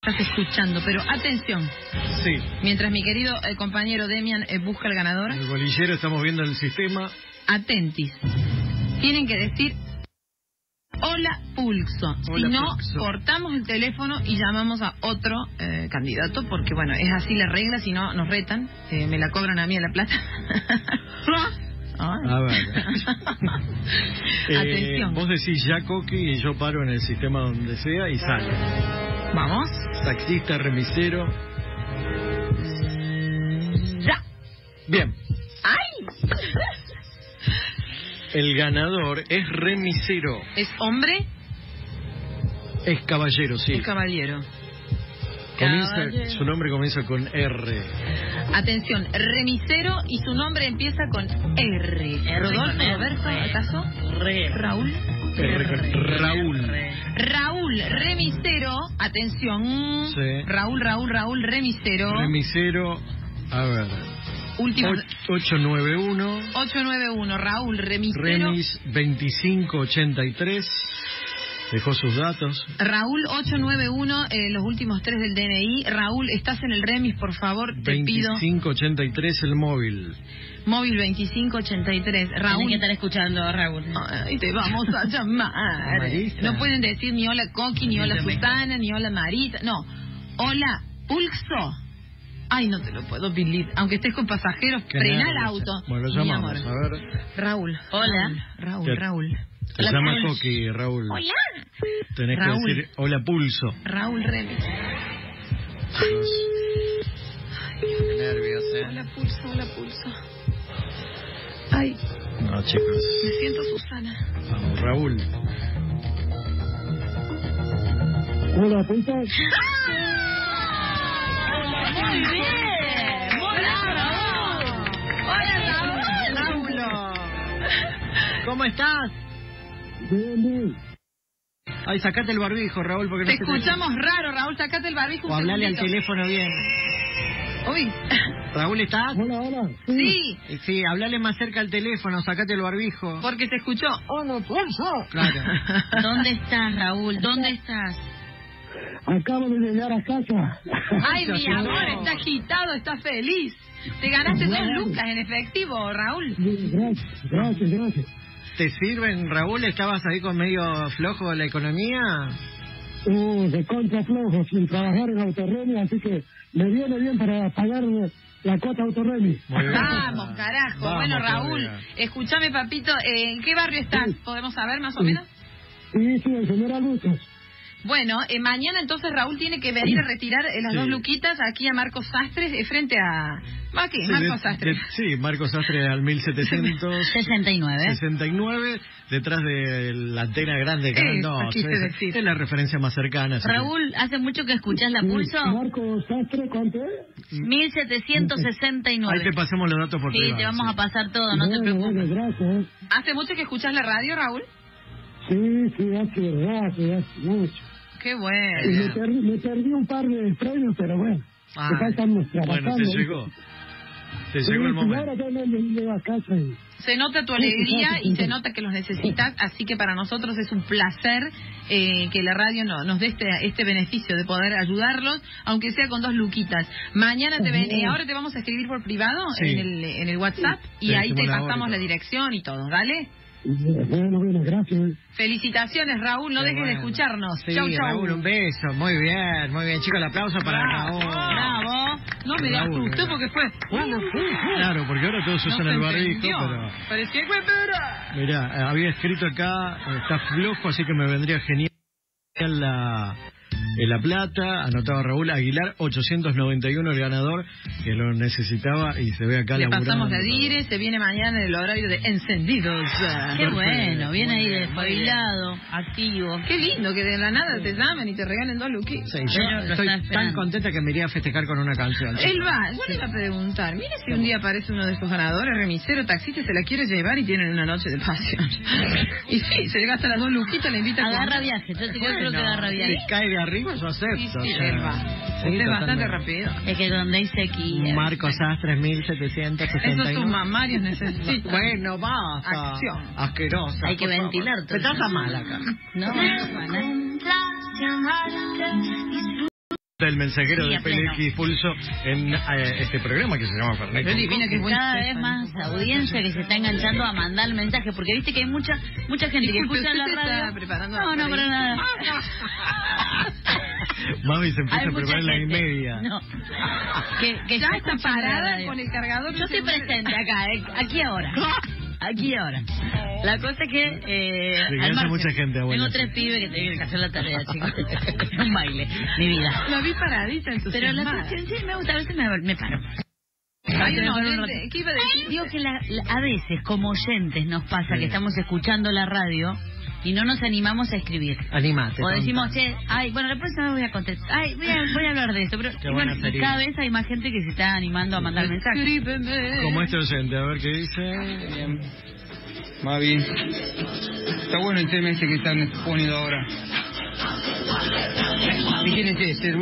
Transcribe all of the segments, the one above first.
Estás escuchando, pero atención. Sí. Mientras mi querido compañero Demian busca el ganador. En el bolillero estamos viendo el sistema. Atentis. Tienen que decir hola pulso. Hola, si no, pulso. cortamos el teléfono y llamamos a otro candidato, porque bueno, es así la regla, si no nos retan, me la cobran a mí a la plata. A ver. Atención. Vos decís ya Coqui y yo paro en el sistema donde sea y sale. Vamos. Taxista, remisero. Ya. Bien. ¡Ay! El ganador es remisero. ¿Es hombre? Es caballero, sí. Es caballero. Su nombre comienza con R. Atención, remisero y su nombre empieza con R. ¿Rodolfo, Roberto, acaso? Raúl. Raúl. Raúl, remisero. Atención. Sí. Raúl, remisero. Remisero, a ver. Último. 891. 891, Raúl, remisero. Remis 2583. Dejó sus datos. Raúl 891, los últimos 3 del DNI. Raúl, estás en el remis, por favor, te pido. 2583 el móvil. Móvil 2583. Raúl. Tienen que estar escuchando, Raúl. Ay, te vamos a llamar. Marisa. No pueden decir ni hola Coqui, ni hola Sultana, ni hola Marita. No. Hola, Pulso. Ay, no te lo puedo believe. Aunque estés con pasajeros, frena el auto. Bueno, lo Mi llamamos, amor. a ver. Raúl. Hola. Raúl. Se llama Coqui, Raúl. Hola. Tenés Raúl. que decir hola Pulso. Raúl Remis. Qué nervios, Hola Pulso. Ay, No, chicos. me siento Susana. Vamos, Raúl. Hola, Pulso. Muy bien. Hola, Raúl. Raúl. ¿Cómo estás? Bien. Ay, sacate el barbijo, Raúl, porque Te no escuchamos raro, Raúl. Sacate el barbijo un O hablale al segundito. teléfono bien. Uy. Raúl, ¿estás? Hola. Sí, Sí, hablale más cerca al teléfono, sacate el barbijo. porque se escuchó. Hola, Pulso. Claro. ¿Dónde estás, Raúl? ¿Dónde estás? Acabo de llegar a casa. Ay, mi No. amor, está agitado, está feliz. Te ganaste 2 lucas en efectivo, Raúl. Gracias. ¿Te sirven, Raúl? ¿Estabas ahí con medio flojo de la economía? De contra flojo, sin trabajar en Autorremi, así que me viene bien para pagar la cuota Autorremi. Muy bien. Vamos, carajo. Vamos, Bueno, Raúl, todavía. escúchame, papito, ¿en qué barrio estás? ¿Podemos saber más o menos? Sí, el señor Lucas. Bueno, mañana entonces Raúl tiene que venir a retirar las Sí. 2 luquitas aquí a Marcos Sastres, frente a... ¿Va qué? Sí, Marcos Sastres. Sí, Marcos Sastre al 1769, 69. detrás de la antena grande. Eso quise decir. Es la referencia más cercana. así que- Raúl, ¿hace mucho que escuchás la Pulso? Marcos Sastre, ¿cuánto es? 1769. Ahí te pasamos los datos por Sí, privado, te vamos sí. a pasar todo, no te preocupes. Gracias. ¿Hace mucho que escuchas la radio, Raúl? Sí, hace mucho. Qué Y bueno. me perdí un par de premios, pero bueno. Ah, acá estamos trabajando. bueno, te llegó. Te llegó el Sí, momento. ahora ya me llevo a casa y... Se nota tu alegría y se nota que los necesitas, así que para nosotros es un placer que la radio nos dé este beneficio de poder ayudarlos, aunque sea con 2 luquitas. Mañana ahora te vamos a escribir por privado Sí. en el WhatsApp y Te ahí te decimos la hora y pasamos todo. la dirección y todo, ¿dale? Bueno, gracias. Felicitaciones, Raúl, no Qué dejes de bueno. escucharnos. Sí, Chau. Raúl, un beso. Muy bien. Chicos, el aplauso para Raúl. Bravo. No me Raúl, asustó porque fue... Claro, porque ahora todos No usan se el barbijo, entendió. pero... Parecía que espera. Mirá, había escrito acá, está flojo, así que me vendría genial la plata. Anotaba Raúl Aguilar, 891 el ganador, que lo necesitaba y se ve acá Le laburando. pasamos la dire, se viene mañana en el horario de encendidos. Qué bueno, viene ahí Muy bien, despabilado, activo. Qué lindo que de la nada te llamen y te regalen 2 luquitas. Sí, Pero yo lo estoy está tan esperando. contenta que me iría a festejar con una canción. Él va, yo le iba a preguntar, mire si un día aparece uno de estos ganadores, remisero, taxista, se la quiere llevar y tienen una noche de pasión. Y sí, se le gasta las 2 luquitas, le invita a Agarra comer. viaje, yo creo que agarra Si viaje. cae de arriba, yo acepto. Sí, o sí, sea, él va. sí, Usted es bastante totalmente. rápido. Es que donde dice aquí. Marcos Sastres, 1769. Esos tus mamarios necesitan. Bueno, basta. Acción. Asquerosa. Hay que por favor. ventilar todo. Te estás mal acá. No, Juana. del mensajero Sí, de a pleno. PLX Pulso en este programa que se llama Fernet. Pero divina que es buen Cada chef, vez ¿no? más audiencia que se está enganchando a mandar el mensaje, porque viste que hay mucha gente que Disculpe, escucha la ¿usted se está radio. preparando No, para nada. Mami se empieza Hay a mucha preparar en la gente. media. No. Que Ya está escuchando la parada radio. con el cargador. Yo estoy presente acá, aquí ahora. Aquí ahora. La cosa es que Sí, que al hace margen, mucha gente, abuela, tengo 3 sí. pibes que tienen que hacer la tarea, chicos. Un baile, mi vida. La vi paradita en tu Pero la cuestión sí me gusta, a veces me paro. Hay Me un paro un oyente, rato. ¿qué iba a decir? Digo que a veces, como oyentes, nos pasa Sí. que estamos escuchando la radio y no nos animamos a escribir. Animate. O tonta. decimos, che, ay, bueno, la próxima vez voy a contestar. Ay, voy a hablar de esto. Pero Qué y buena bueno, y sería. cada vez hay más gente que se está animando a mandar mensajes. Escríbeme. Como este oyente, a ver qué dice. Bien. Mavi, está bueno el tema este que están poniendo ahora. ¿Y quién es este?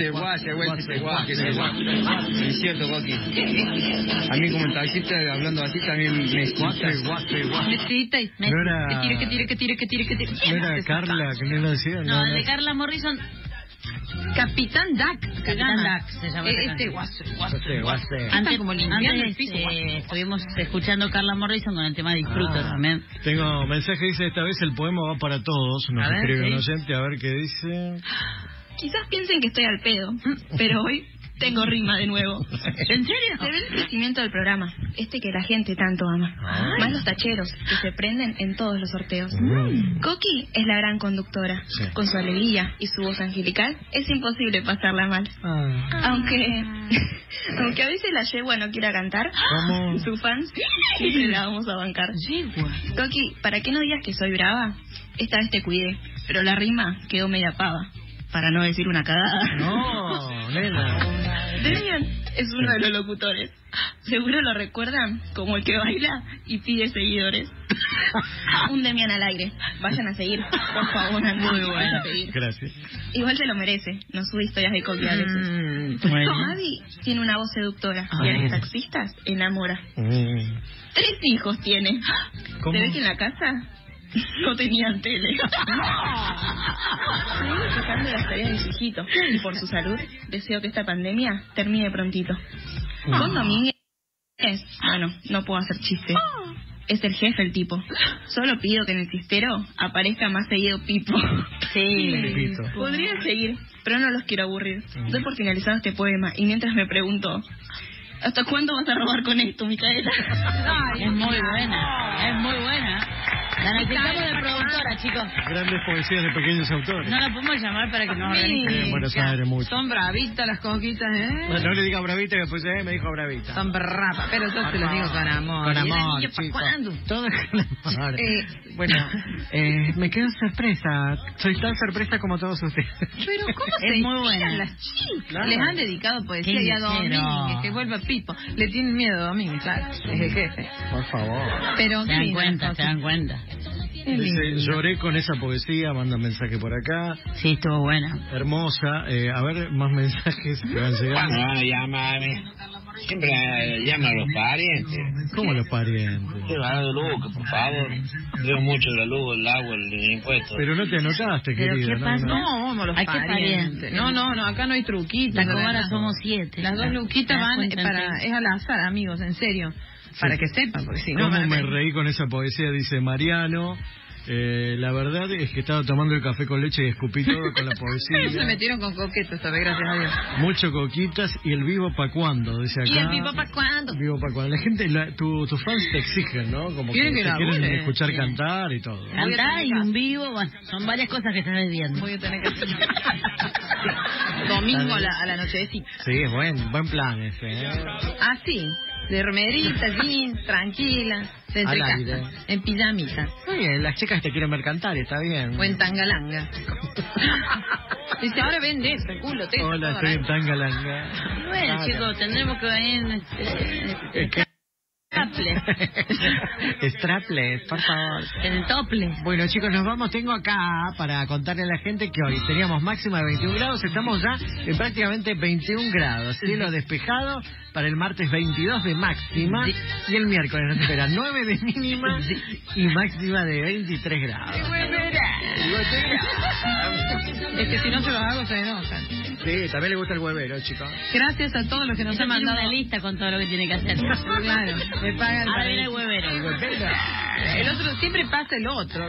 Es cierto, Coqui. A mí como taxista hablando así también me Necesita y No era- que tire. ¿No era Carla que no lo decía? No, el de Carla Morrison, Capitán Duck. Capitán Duck se llama esa Este canción. guaso. Guase. Antes, como limpiando el antes piso. estuvimos escuchando Carla Morrison con el tema Disfruto también. Tengo mensaje, dice, esta vez el poema va para todos. Nos A ver, escribe un sí. oyente, a ver qué dice. Quizás piensen que estoy al pedo, pero hoy tengo rima de nuevo. ¿En serio? Se ve el crecimiento del programa, este que la gente tanto ama. Más los tacheros, que se prenden en todos los sorteos. Coqui es la gran conductora. Sí. Con su alegría y su voz angelical, es imposible pasarla mal. Aunque a veces la yegua no quiera cantar, ¿Cómo? sus fans siempre la vamos a bancar. Coqui, para que no digas que soy brava, esta vez te cuidé, pero la rima quedó media pava, para no decir una cagada. No, nena. Demian es uno de los locutores. Seguro lo recuerdan como el que baila y pide seguidores. Un Demian al aire. Vayan a seguir, por favor. Muy bueno. Gracias. Igual se lo merece. No sube historias de Coqui a veces. Mavi tiene una voz seductora y a los taxistas enamora. 3 hijos tiene. ¿Cómo? ¿Se ve que en la casa no tenían tele? Seguimos fijando las tareas de su hijito. Y por su salud, deseo que esta pandemia termine prontito. Con Domínguez, bueno, no puedo hacer chiste. Es el jefe el tipo. Solo pido que en el cistero aparezca más seguido Pipo. Sí. Pipito. Podría seguir, pero no los quiero aburrir. Doy por finalizado este poema y mientras me pregunto, ¿hasta cuándo vas a robar con esto, Micaela? Es muy buena, es muy buena. La necesitamos de productora, chicos. Grandes poesías de pequeños autores. No la podemos llamar para que nos organice. En Buenos Aires mucho. Son bravitas las coquitas, No le diga bravita, que después me dijo bravita. Son brapas, pero yo te lo digo con amor. Con ¿Y la amor, niña pa' chicos. cuándo? Todo con amor. Bueno, Me quedo sorpresa. Soy tan sorpresa como todos ustedes. pero ¿cómo Es se muy inspiran buena. las chicas? Claro. Les han dedicado poesía Qué y a ligero. Domínguez, que vuelva Pipo. Le tienen miedo a Domínguez, claro, es el jefe. Por favor. Pero Se dan sí, cuenta, las se dan cuenta. Es lindo. Dice, lloré con esa poesía, manda mensaje por acá. Sí, estuvo buena. Hermosa. A ver, más mensajes que van Cuando llegando. van a llamarme, siempre llaman a los parientes. ¿Cómo los parientes? Estoy hablando de luz, que por favor. Veo mucho la luz, el agua, el impuesto. Pero no te anotaste, Pero querida. ¿qué no, pasa? no. No, vamos los ¿A qué parientes. pariente? No, acá no hay truquitos. La de cobara verdad. somos 7. Las 2 luquitas van es al azar, amigos, en serio. Para que sepan, porque si no... ¿Cómo van a me ver. reí con esa poesía? Dice Mariano. La verdad es que estaba tomando el café con leche y escupí todo con la Pero se poesía. metieron con coquetos, ¿sabes? Gracias a Dios. Mucho coquitas y el vivo pa' cuándo, dice acá. ¿Y el Pipo para cuándo? Vivo pa' cuándo. La gente, tus fans te exigen, ¿no? Como Quieren que te lo quieren labure. escuchar Sí. cantar y todo. Cantar y un vivo, bueno, son varias cosas que estás viendo. Voy a tener que hacer. Domingo a la nochecita. Sí, buen plan ese, ¿eh? Así, de remerita, jeans, tranquila, de entre Al aire. casa, en pijamita, Muy bien, las chicas te quieren ver cantar, está bien. o en tangalanga. Dice, ahora vende eso, culo, te Hola, estoy en Tangalanga. Bueno, Claro. chicos, tendremos que venir ¿Qué? en Strapless, por favor. el tople. Bueno, chicos, nos vamos. Tengo acá para contarle a la gente que hoy teníamos máxima de 21 grados. Estamos ya en prácticamente 21 grados. Cielo despejado para el martes 22 de máxima. Y el miércoles nos espera 9 de mínima y máxima de 23 grados. Es que si no se los hago se enojan. Sí, también le gusta el huevero, chicos. Gracias a todos los que nos han mandado una lista con todo lo que tiene que hacer. Claro, me pagan. Ahora viene el huevero. El otro siempre pasa el otro.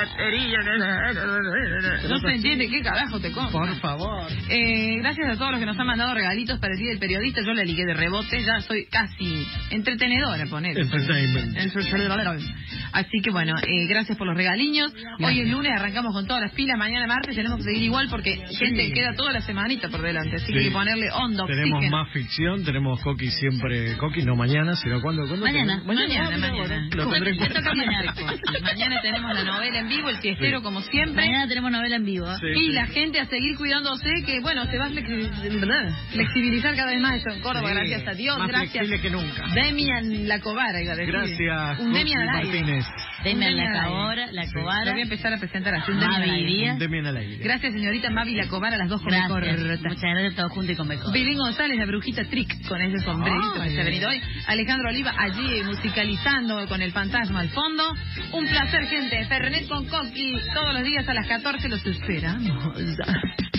No se entiende qué carajo te compras. Por favor. Gracias a todos los que nos han mandado regalitos para el Día del Periodista. Yo la ligué de rebote, ya soy casi entretenedora, poner. Entertainment. Así que bueno, gracias por los regaliños. Hoy es lunes, arrancamos con todas las pilas. Mañana martes tenemos que seguir igual porque gente queda toda la semanita por delante. Así que hay que ponerle onda, tenemos oxígeno. más ficción, tenemos Coqui siempre. Coqui no mañana, sino cuando. Mañana. Lo tendré en cuenta. Mañana tenemos la novela en vivo, el fiestero como siempre. Mañana tenemos novela en vivo. Y la gente a seguir cuidándose, que bueno, se va a flexibilizar cada vez más eso en Córdoba, gracias a Dios. Más gracias flexible que nunca. Demian La Cobara, iba a decir. Gracias. Un Demian al aire. Martínez. Demian La Cobara. Lo voy a empezar a presentar así. Un Mavi Díaz. Demian al aire. Gracias, señorita Mavi La Cobara, las dos con Gracias. corta. Muchas gracias, todos juntos y con Becor. Belén González, la brujita Trick, con ese sombrerito que se ha venido hoy. Alejandro Oliva, allí musicalizando con el fantasma al fondo. Un placer, gente. Fernet con Coqui, todos los días a las 14 los esperamos.